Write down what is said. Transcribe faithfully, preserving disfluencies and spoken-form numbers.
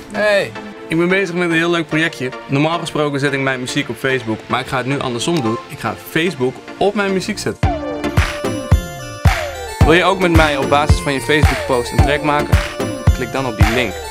Hey, ik ben bezig met een heel leuk projectje. Normaal gesproken zet ik mijn muziek op Facebook, maar ik ga het nu andersom doen. Ik ga Facebook op mijn muziek zetten. Wil je ook met mij op basis van je Facebook post een track maken? Klik dan op die link.